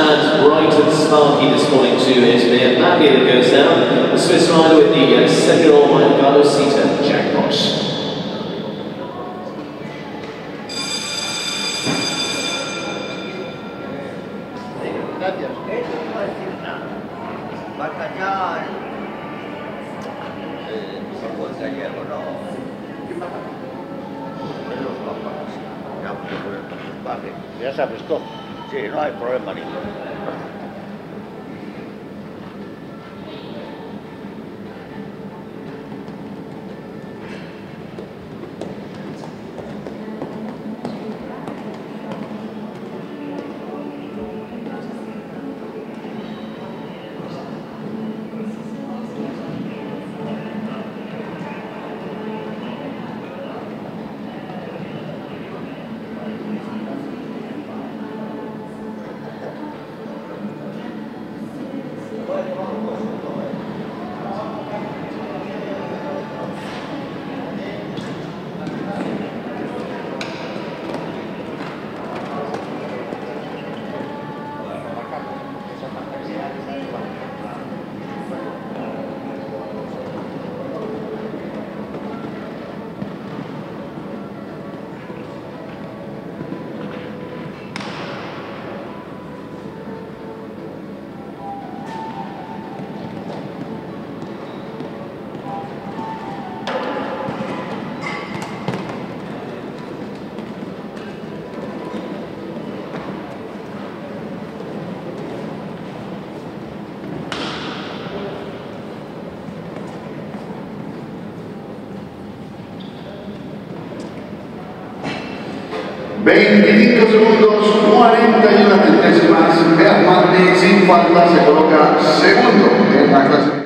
and bright and sparky this morning too. It's Matthew that goes down. The Swiss rider with the 7-year-old Mayangallo Sita Jackpot. Gracias. No va a decir nada. Va a callar. Por el gallego, no. ¿Quién va a callar? Los papas. Ya, vale. Ya sabes todo. Sí, no hay problema ninguno. Segundos, 41 centésimas. Beat Martí sin falta se coloca segundo en la clase.